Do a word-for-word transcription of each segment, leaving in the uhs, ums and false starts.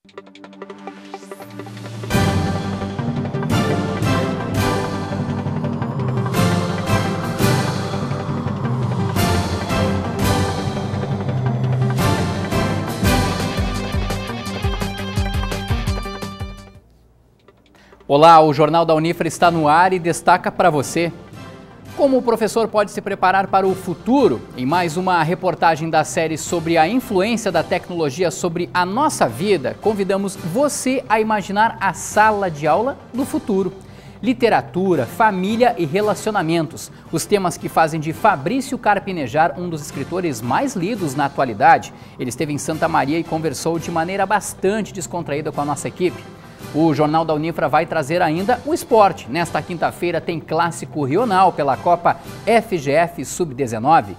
Olá, o Jornal da Unifra está no ar e destaca para você: como o professor pode se preparar para o futuro? Em mais uma reportagem da série sobre a influência da tecnologia sobre a nossa vida, convidamos você a imaginar a sala de aula do futuro. Literatura, família e relacionamentos, os temas que fazem de Fabrício Carpinejar um dos escritores mais lidos na atualidade. Ele esteve em Santa Maria e conversou de maneira bastante descontraída com a nossa equipe. O Jornal da Unifra vai trazer ainda o esporte. Nesta quinta-feira tem clássico regional pela Copa F G F sub dezenove.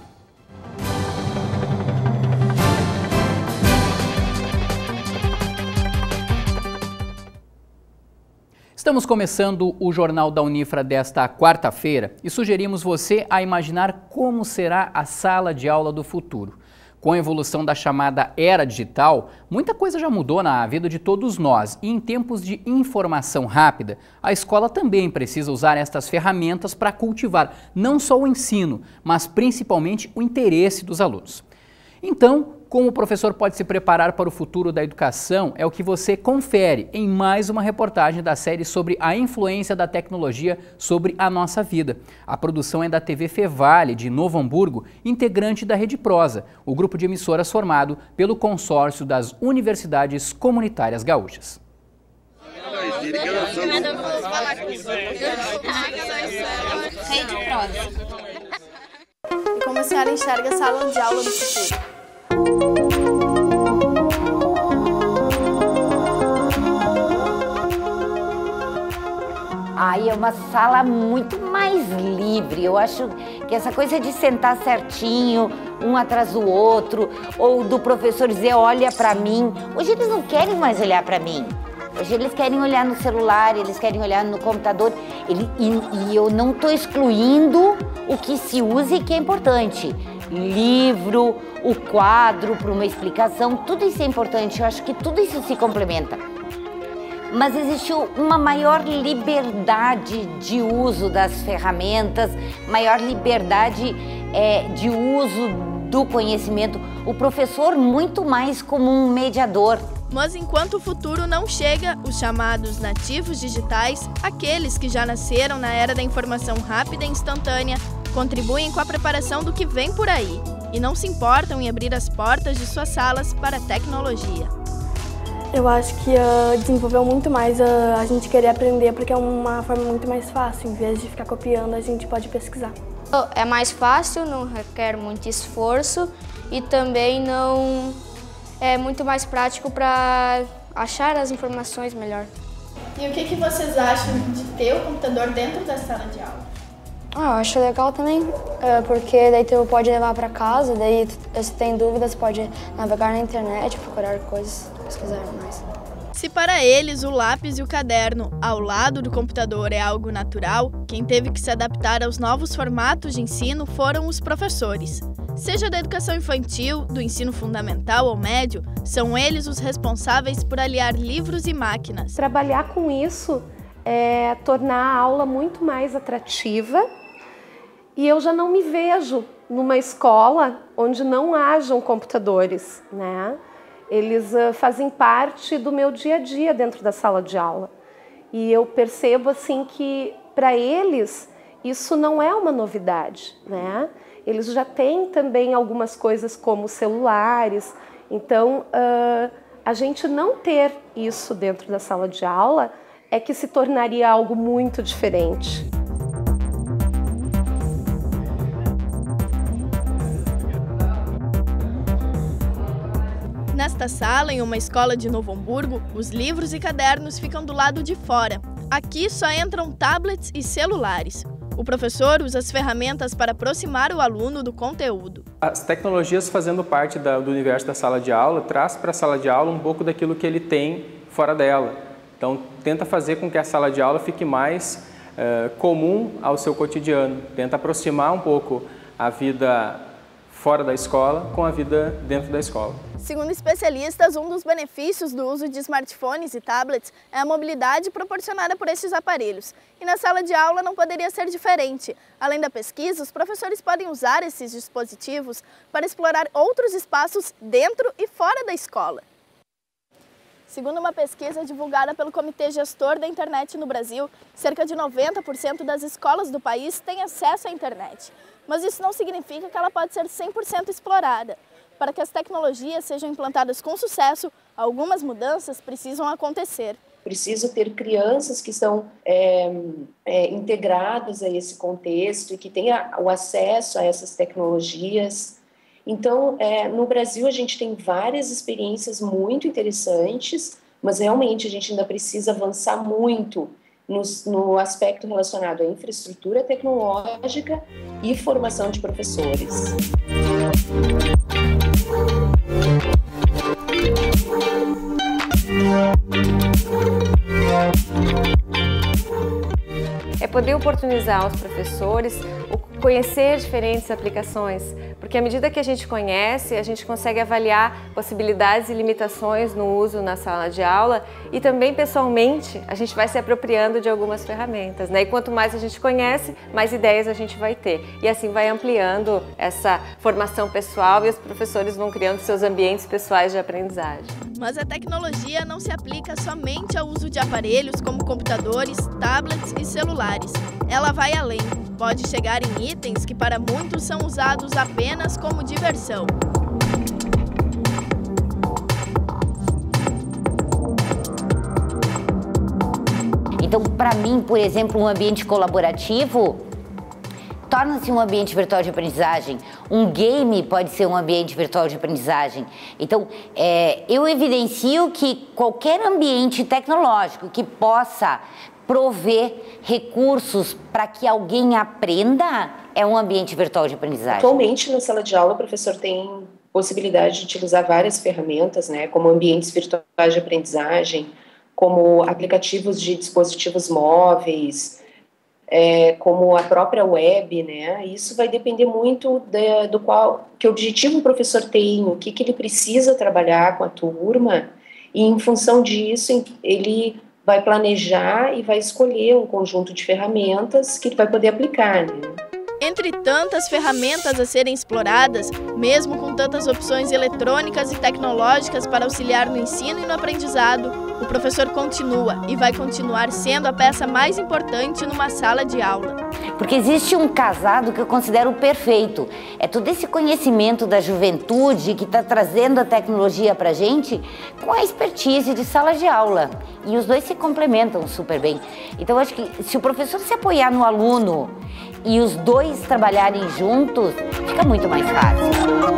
Estamos começando o Jornal da Unifra desta quarta-feira e sugerimos você a imaginar como será a sala de aula do futuro. Com a evolução da chamada era digital, muita coisa já mudou na vida de todos nós e em tempos de informação rápida, a escola também precisa usar estas ferramentas para cultivar não só o ensino, mas principalmente o interesse dos alunos. Então, como o professor pode se preparar para o futuro da educação é o que você confere em mais uma reportagem da série sobre a influência da tecnologia sobre a nossa vida. A produção é da T V Fevale de Novo Hamburgo, integrante da Rede Prosa, o grupo de emissoras formado pelo consórcio das universidades comunitárias gaúchas. Rede Prosa. E como a senhora enxerga a sala de aula do futuro? Aí é uma sala muito mais livre. Eu acho que essa coisa de sentar certinho, um atrás do outro, ou do professor dizer, olha pra mim. Hoje eles não querem mais olhar pra mim. Hoje eles querem olhar no celular, eles querem olhar no computador. Ele, e, e eu não estou excluindo o que se usa e que é importante. Livro, o quadro para uma explicação, tudo isso é importante. Eu acho que tudo isso se complementa. Mas existiu uma maior liberdade de uso das ferramentas, maior liberdade é, de uso do conhecimento. O professor muito mais como um mediador. Mas enquanto o futuro não chega, os chamados nativos digitais, aqueles que já nasceram na era da informação rápida e instantânea, contribuem com a preparação do que vem por aí e não se importam em abrir as portas de suas salas para a tecnologia. Eu acho que uh, desenvolveu muito mais uh, a gente querer aprender, porque é uma forma muito mais fácil. Em vez de ficar copiando, a gente pode pesquisar. É mais fácil, não requer muito esforço e também não é muito mais prático para achar as informações melhor. E o que, que vocês acham de ter o computador dentro da sala de aula? Ah, eu acho legal também, porque daí tu pode levar para casa, daí se tem dúvidas pode navegar na internet, procurar coisas, pesquisar mais. Se para eles o lápis e o caderno ao lado do computador é algo natural, quem teve que se adaptar aos novos formatos de ensino foram os professores. Seja da educação infantil, do ensino fundamental ou médio, são eles os responsáveis por aliar livros e máquinas. Trabalhar com isso é tornar a aula muito mais atrativa. E eu já não me vejo numa escola onde não hajam computadores, né? Eles uh, fazem parte do meu dia a dia dentro da sala de aula. E eu percebo assim que para eles isso não é uma novidade, né? Eles já têm também algumas coisas como celulares. Então, uh, a gente não ter isso dentro da sala de aula é que se tornaria algo muito diferente. Nesta sala, em uma escola de Novo Hamburgo, os livros e cadernos ficam do lado de fora. Aqui só entram tablets e celulares. O professor usa as ferramentas para aproximar o aluno do conteúdo. As tecnologias fazendo parte da, do universo da sala de aula, traz para a sala de aula um pouco daquilo que ele tem fora dela. Então, tenta fazer com que a sala de aula fique mais uh, comum ao seu cotidiano. Tenta aproximar um pouco a vida fora da escola com a vida dentro da escola. Segundo especialistas, um dos benefícios do uso de smartphones e tablets é a mobilidade proporcionada por estes aparelhos. E na sala de aula não poderia ser diferente. Além da pesquisa, os professores podem usar esses dispositivos para explorar outros espaços dentro e fora da escola. Segundo uma pesquisa divulgada pelo Comitê Gestor da Internet no Brasil, cerca de noventa por cento das escolas do país têm acesso à internet. Mas isso não significa que ela pode ser cem por cento explorada. Para que as tecnologias sejam implantadas com sucesso, algumas mudanças precisam acontecer. Preciso ter crianças que estão é, é, integradas a esse contexto e que tenham o acesso a essas tecnologias. Então, é, no Brasil, a gente tem várias experiências muito interessantes, mas realmente a gente ainda precisa avançar muito no, no aspecto relacionado à infraestrutura tecnológica e formação de professores. É poder oportunizar aos professores conhecer diferentes aplicações, porque à medida que a gente conhece, a gente consegue avaliar possibilidades e limitações no uso na sala de aula e também pessoalmente a gente vai se apropriando de algumas ferramentas, né? E quanto mais a gente conhece, mais ideias a gente vai ter e assim vai ampliando essa formação pessoal e os professores vão criando seus ambientes pessoais de aprendizagem. Mas a tecnologia não se aplica somente ao uso de aparelhos como computadores, tablets e celulares. Ela vai além. Pode chegar em itens que para muitos são usados apenas como diversão. Então, para mim, por exemplo, um ambiente colaborativo torna-se um ambiente virtual de aprendizagem. Um game pode ser um ambiente virtual de aprendizagem. Então, é, eu evidencio que qualquer ambiente tecnológico que possa prover recursos para que alguém aprenda é um ambiente virtual de aprendizagem. Atualmente, na sala de aula, o professor tem possibilidade de utilizar várias ferramentas, né, como ambientes virtuais de aprendizagem, como aplicativos de dispositivos móveis, é, como a própria web, né? Isso vai depender muito de, do qual, que objetivo o professor tem, o que, que ele precisa trabalhar com a turma, e em função disso ele vai planejar e vai escolher um conjunto de ferramentas que ele vai poder aplicar, né? Entre tantas ferramentas a serem exploradas, mesmo com tantas opções eletrônicas e tecnológicas para auxiliar no ensino e no aprendizado, o professor continua e vai continuar sendo a peça mais importante numa sala de aula. Porque existe um casado que eu considero perfeito. É todo esse conhecimento da juventude que está trazendo a tecnologia para a gente com a expertise de sala de aula. E os dois se complementam super bem. Então, eu acho que se o professor se apoiar no aluno e os dois trabalharem juntos, fica muito mais fácil.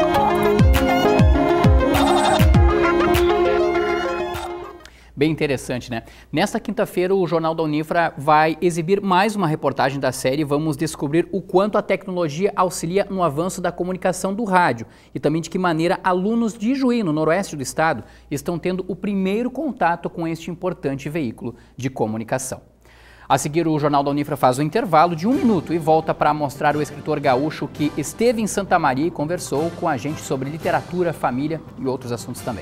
Bem interessante, né? Nesta quinta-feira, o Jornal da Unifra vai exibir mais uma reportagem da série. Vamos descobrir o quanto a tecnologia auxilia no avanço da comunicação do rádio e também de que maneira alunos de Juí, no noroeste do estado, estão tendo o primeiro contato com este importante veículo de comunicação. A seguir, o Jornal da Unifra faz um intervalo de um minuto e volta para mostrar o escritor gaúcho que esteve em Santa Maria e conversou com a gente sobre literatura, família e outros assuntos também.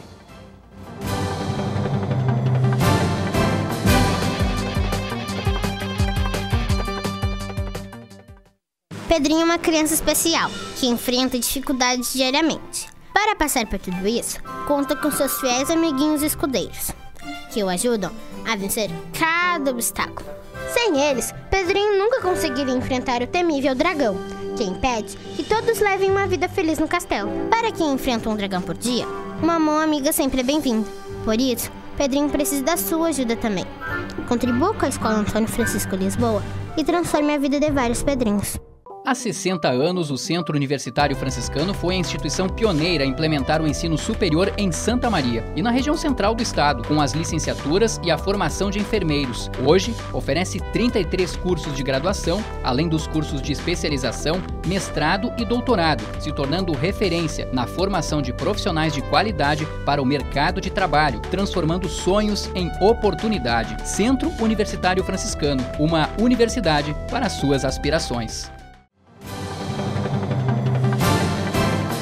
Pedrinho é uma criança especial, que enfrenta dificuldades diariamente. Para passar por tudo isso, conta com seus fiéis amiguinhos escudeiros, que o ajudam a vencer cada obstáculo. Sem eles, Pedrinho nunca conseguiria enfrentar o temível dragão, que impede que todos levem uma vida feliz no castelo. Para quem enfrenta um dragão por dia, uma mão amiga sempre é bem-vinda. Por isso, Pedrinho precisa da sua ajuda também. Contribua com a Escola Antônio Francisco Lisboa e transforme a vida de vários Pedrinhos. Há sessenta anos, o Centro Universitário Franciscano foi a instituição pioneira a implementar o ensino superior em Santa Maria e na região central do estado, com as licenciaturas e a formação de enfermeiros. Hoje, oferece trinta e três cursos de graduação, além dos cursos de especialização, mestrado e doutorado, se tornando referência na formação de profissionais de qualidade para o mercado de trabalho, transformando sonhos em oportunidade. Centro Universitário Franciscano, uma universidade para suas aspirações.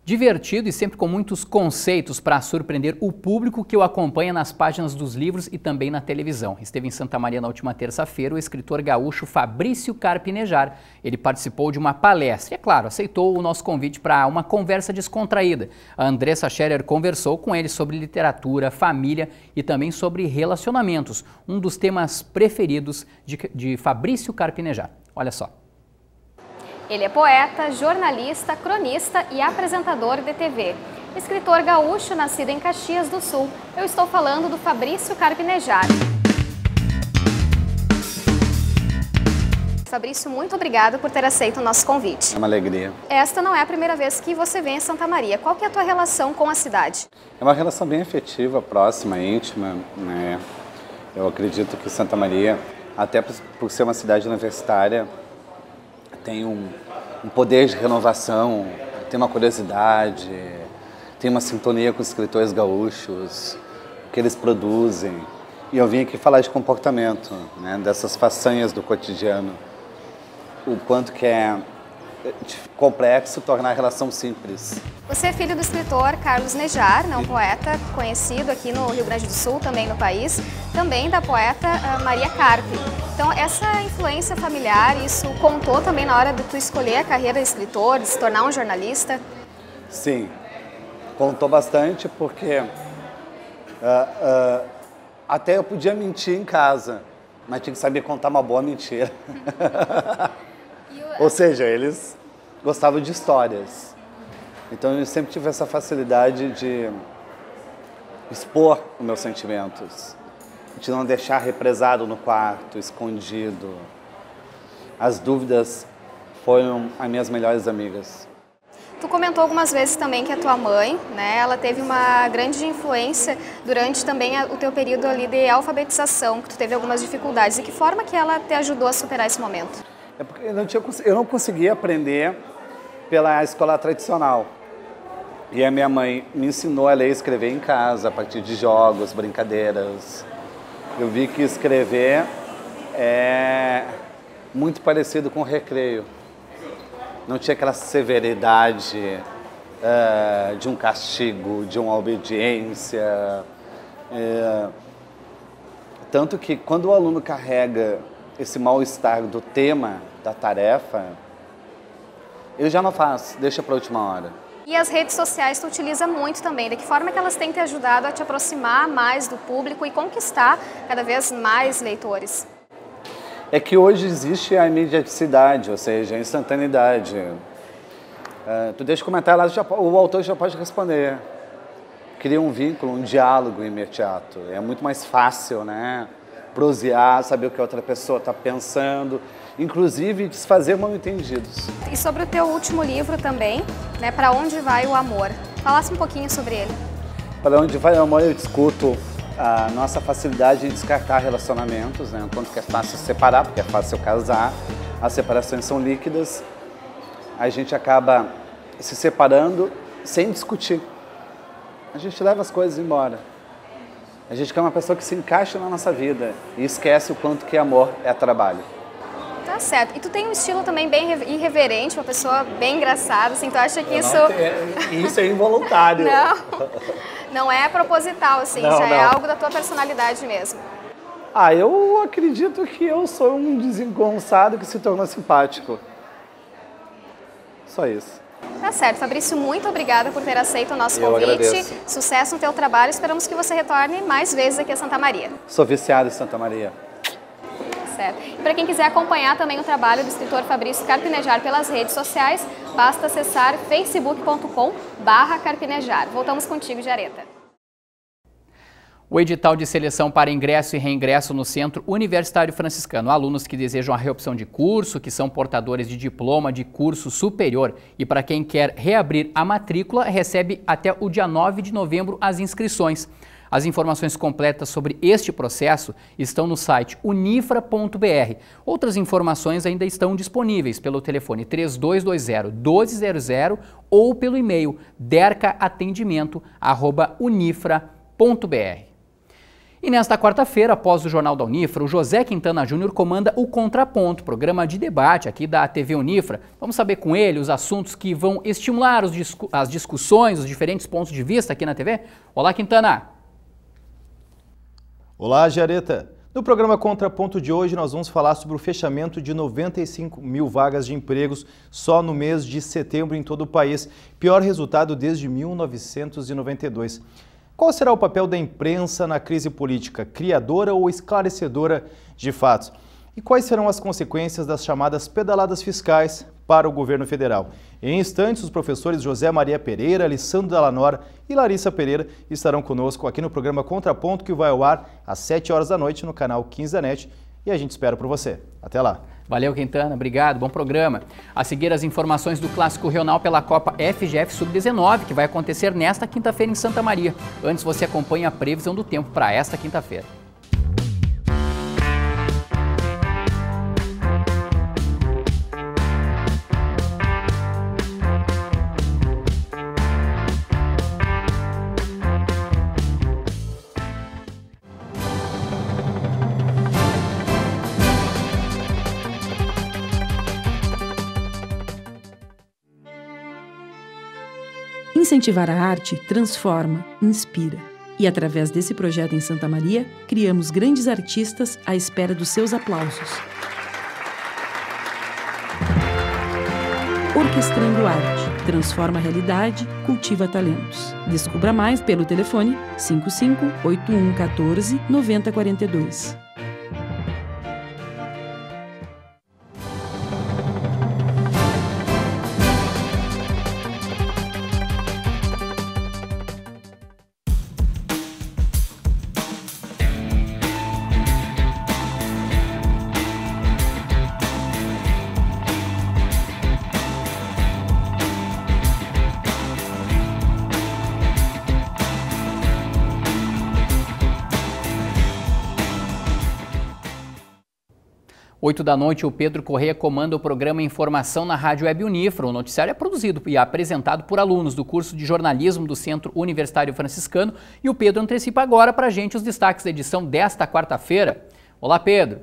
Divertido e sempre com muitos conceitos para surpreender o público que o acompanha nas páginas dos livros e também na televisão. Esteve em Santa Maria na última terça-feira o escritor gaúcho Fabrício Carpinejar. Ele participou de uma palestra e, é claro, aceitou o nosso convite para uma conversa descontraída. A Andressa Scherer conversou com ele sobre literatura, família e também sobre relacionamentos, um dos temas preferidos de, de Fabrício Carpinejar. Olha só. Ele é poeta, jornalista, cronista e apresentador de T V. Escritor gaúcho, nascido em Caxias do Sul. Eu estou falando do Fabrício Carpinejar. Fabrício, muito obrigado por ter aceito o nosso convite. É uma alegria. Esta não é a primeira vez que você vem em Santa Maria. Qual que é a tua relação com a cidade? É uma relação bem afetiva, próxima, íntima, né? Eu acredito que Santa Maria, até por ser uma cidade universitária, tem um, um poder de renovação, tem uma curiosidade, tem uma sintonia com os escritores gaúchos, que eles produzem. E eu vim aqui falar de comportamento, né, dessas façanhas do cotidiano, o quanto que é complexo tornar a relação simples. Você é filho do escritor Carlos Nejar, né, um poeta conhecido aqui no Rio Grande do Sul, também no país, também da poeta uh, Maria Carpe. Então, essa influência familiar, isso contou também na hora de tu escolher a carreira de escritor, de se tornar um jornalista? Sim, contou bastante porque uh, uh, até eu podia mentir em casa, mas tinha que saber contar uma boa mentira. Ou seja, eles gostavam de histórias. Então eu sempre tive essa facilidade de expor os meus sentimentos, de não deixar represado no quarto, escondido. As dúvidas foram as minhas melhores amigas. Tu comentou algumas vezes também que a tua mãe, né, ela teve uma grande influência durante também o teu período ali de alfabetização, que tu teve algumas dificuldades. De que forma que ela te ajudou a superar esse momento? É porque eu não, tinha, eu não conseguia aprender pela escola tradicional. E a minha mãe me ensinou a ler e escrever em casa, a partir de jogos, brincadeiras. Eu vi que escrever é muito parecido com recreio. Não tinha aquela severidade uh, de um castigo, de uma obediência. É, tanto que quando o aluno carrega esse mal-estar do tema, da tarefa, eu já não faço, deixa para a última hora. E as redes sociais tu utiliza muito também. De que forma que elas têm te ajudado a te aproximar mais do público e conquistar cada vez mais leitores? É que hoje existe a imediaticidade, ou seja, a instantaneidade. Uh, tu deixa comentar lá, já, o autor já pode responder. Cria um vínculo, um diálogo imediato. É muito mais fácil, né? Prosear, saber o que a outra pessoa está pensando, inclusive desfazer mal-entendidos. E sobre o teu último livro também, né, Para Onde Vai o Amor? Falasse um pouquinho sobre ele. Para Onde Vai o Amor eu discuto a nossa facilidade em descartar relacionamentos, né, o quanto que é fácil separar, porque é fácil casar, as separações são líquidas, a gente acaba se separando sem discutir. A gente leva as coisas embora. A gente quer uma pessoa que se encaixe na nossa vida e esquece o quanto que amor é trabalho. Tá certo. E tu tem um estilo também bem irreverente, uma pessoa bem engraçada, assim, tu acha que Eu isso... Tenho... Isso é involuntário. Não, não é proposital, assim, não, já não. é algo da tua personalidade mesmo. Ah, eu acredito que eu sou um desengonçado que se tornou simpático. Só isso. Tá certo. Fabrício, muito obrigada por ter aceito o nosso Eu convite. agradeço. Sucesso no teu trabalho. Esperamos que você retorne mais vezes aqui a Santa Maria. Sou viciado em Santa Maria. Certo. E para quem quiser acompanhar também o trabalho do escritor Fabrício Carpinejar pelas redes sociais, basta acessar facebook ponto com barra carpinejar. Voltamos contigo, Jareta. O edital de seleção para ingresso e reingresso no Centro Universitário Franciscano. Alunos que desejam a reopção de curso, que são portadores de diploma de curso superior e para quem quer reabrir a matrícula, recebe até o dia nove de novembro as inscrições. As informações completas sobre este processo estão no site unifra ponto br. Outras informações ainda estão disponíveis pelo telefone três dois dois zero, doze zero zero ou pelo e-mail derca atendimento arroba unifra ponto br. E nesta quarta-feira, após o Jornal da Unifra, o José Quintana Júnior comanda o Contraponto, programa de debate aqui da T V Unifra. Vamos saber com ele os assuntos que vão estimular os discu- as discussões, os diferentes pontos de vista aqui na T V. Olá, Quintana! Olá, Jareta! No programa Contraponto de hoje, nós vamos falar sobre o fechamento de noventa e cinco mil vagas de empregos só no mês de setembro em todo o país. Pior resultado desde mil novecentos e noventa e dois. Qual será o papel da imprensa na crise política, criadora ou esclarecedora de fatos? E quais serão as consequências das chamadas pedaladas fiscais para o governo federal? Em instantes, os professores José Maria Pereira, Alessandro Dallanora e Larissa Pereira estarão conosco aqui no programa Contraponto, que vai ao ar às sete horas da noite no canal quinze da NET, e a gente espera por você. Até lá! Valeu, Quintana, obrigado, bom programa. A seguir, as informações do Clássico Regional pela Copa F G F sub dezenove, que vai acontecer nesta quinta-feira em Santa Maria. Antes, você acompanha a previsão do tempo para esta quinta-feira. Incentivar a arte transforma, inspira. E através desse projeto em Santa Maria, criamos grandes artistas à espera dos seus aplausos. Orquestrando Arte. Transforma a realidade, cultiva talentos. Descubra mais pelo telefone cinco cinco oito um um quatro nove zero quatro dois. oito da noite, o Pedro Correia comanda o programa Informação na Rádio Web Unifra. O noticiário é produzido e apresentado por alunos do curso de jornalismo do Centro Universitário Franciscano. E o Pedro antecipa agora para a gente os destaques da edição desta quarta-feira. Olá, Pedro.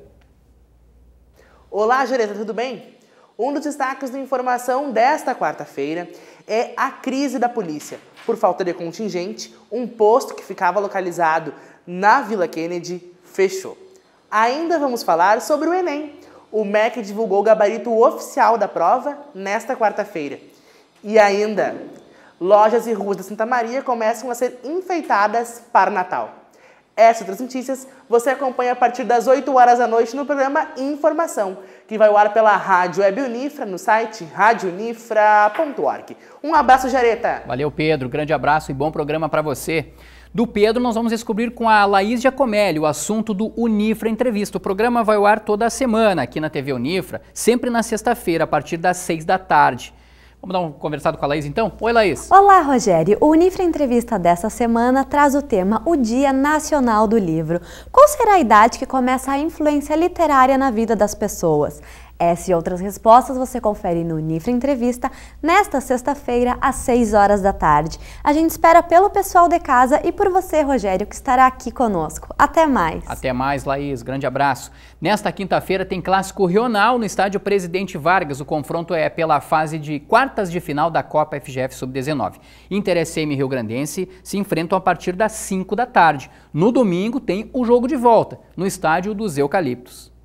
Olá, Jareta, tudo bem? Um dos destaques da informação desta quarta-feira é a crise da polícia. Por falta de contingente, um posto que ficava localizado na Vila Kennedy fechou. Ainda vamos falar sobre o Enem. O M E C divulgou o gabarito oficial da prova nesta quarta-feira. E ainda, lojas e ruas da Santa Maria começam a ser enfeitadas para o Natal. Essas e outras notícias você acompanha a partir das oito horas da noite no programa Informação, que vai ao ar pela Rádio Web Unifra no site rádio unifra ponto org. Um abraço, Jareta! Valeu, Pedro. Grande abraço e bom programa para você. Do Pedro, nós vamos descobrir com a Laís Giacomelli o assunto do Unifra Entrevista. O programa vai ao ar toda a semana aqui na T V Unifra, sempre na sexta-feira, a partir das seis da tarde. Vamos dar um conversado com a Laís, então? Oi, Laís. Olá, Rogério. O Unifra Entrevista dessa semana traz o tema O Dia Nacional do Livro. Qual será a idade que começa a influência literária na vida das pessoas? Essa e outras respostas você confere no Unifra Entrevista nesta sexta-feira, às seis horas da tarde. A gente espera pelo pessoal de casa e por você, Rogério, que estará aqui conosco. Até mais. Até mais, Laís. Grande abraço. Nesta quinta-feira tem Clássico Regional no estádio Presidente Vargas. O confronto é pela fase de quartas de final da Copa F G F sub dezenove. Inter S M e Rio Grandense se enfrentam a partir das cinco da tarde. No domingo tem o jogo de volta, no estádio dos Eucaliptos.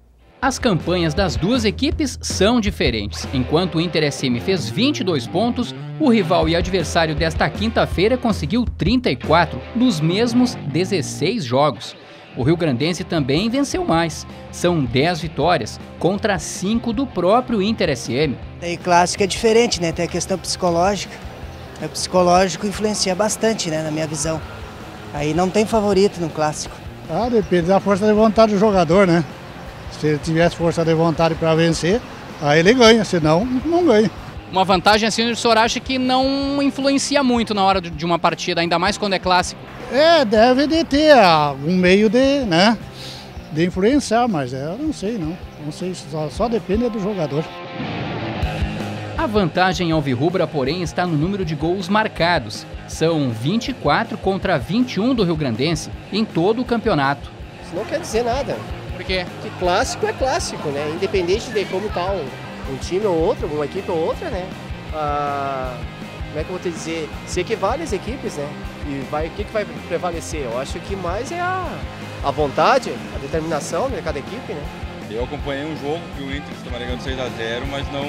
As campanhas das duas equipes são diferentes. Enquanto o Inter S M fez vinte e dois pontos, o rival e adversário desta quinta-feira conseguiu trinta e quatro dos mesmos dezesseis jogos. O Rio Grandense também venceu mais. São dez vitórias contra cinco do próprio Inter S M. E clássico é diferente, né? Tem a questão psicológica. O psicológico influencia bastante, né? Na minha visão. Aí não tem favorito no clássico. Ah, depende da força de vontade do jogador, né? Se ele tivesse força de vontade para vencer, aí ele ganha, senão não ganha. Uma vantagem assim, o senhor acha que não influencia muito na hora de uma partida, ainda mais quando é clássico? É, deve de ter algum meio de, né, de influenciar, mas eu não sei não, não sei, só, só depende do jogador. A A vantagem alvirrubra, porém, está no número de gols marcados. São vinte e quatro contra vinte e um do Riograndense em todo o campeonato. Isso não quer dizer nada. Por quê? Porque clássico é clássico, né? Independente de como está um, um time ou outro, uma equipe ou outra, né? Ah, como é que eu vou te dizer? Se equivale as equipes, né? E vai, o que, que vai prevalecer? Eu acho que mais é a, a vontade, a determinação de cada equipe, né? Eu acompanhei um jogo que o Inter estava ganhando seis a zero, mas não,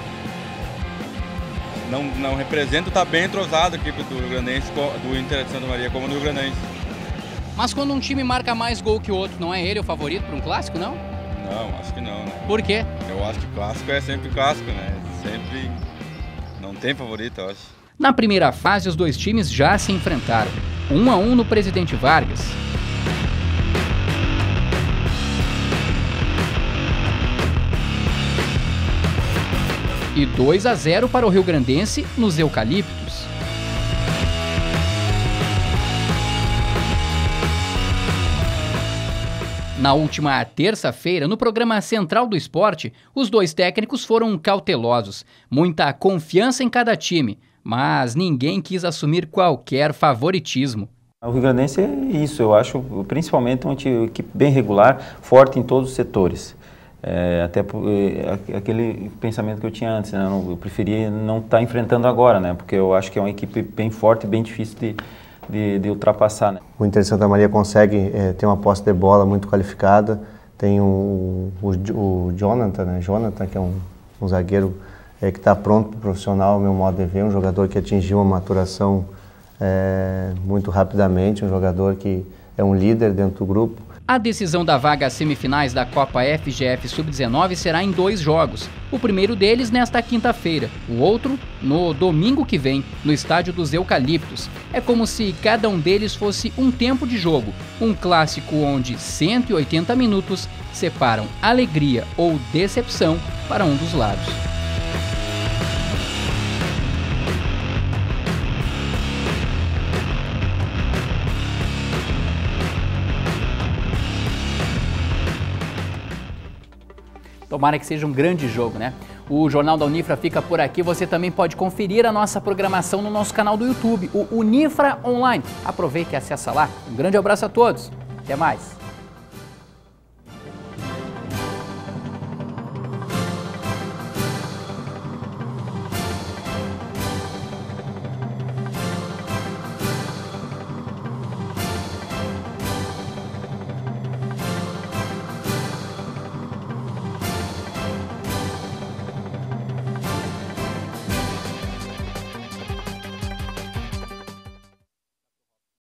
não, não representa, tá bem entrosado a equipe do Rio Grandense, do Inter de Santa Maria, como do Rio Grandense. Mas quando um time marca mais gol que o outro, não é ele o favorito para um clássico, não? Não, acho que não, né? Por quê? Eu acho que clássico é sempre clássico, né? Sempre não tem favorito, eu acho. Na primeira fase, os dois times já se enfrentaram, um a um no Presidente Vargas. E dois a zero para o Riograndense nos Eucaliptos. Na última terça-feira, no programa Central do Esporte, os dois técnicos foram cautelosos. Muita confiança em cada time, mas ninguém quis assumir qualquer favoritismo. O Riograndense é isso, eu acho, principalmente uma equipe bem regular, forte em todos os setores. É, até é, aquele pensamento que eu tinha antes, né? Eu preferia não estar tá enfrentando agora, né? Porque eu acho que é uma equipe bem forte, bem difícil de, de, de ultrapassar. Né? O Inter de Santa Maria consegue é, ter uma posse de bola muito qualificada, tem o, o, o Jonathan, né? Jonathan, que é um, um zagueiro é, que está pronto para o profissional, ao meu modo de ver, um jogador que atingiu uma maturação é, muito rapidamente, um jogador que é um líder dentro do grupo. A decisão da vaga às semifinais da Copa F G F sub dezenove será em dois jogos. O primeiro deles nesta quinta-feira, o outro no domingo que vem, no estádio dos Eucaliptos. É como se cada um deles fosse um tempo de jogo, um clássico onde cento e oitenta minutos separam alegria ou decepção para um dos lados. Tomara que seja um grande jogo, né? O Jornal da Unifra fica por aqui. Você também pode conferir a nossa programação no nosso canal do YouTube, o Unifra Online. Aproveite e acessa lá. Um grande abraço a todos. Até mais.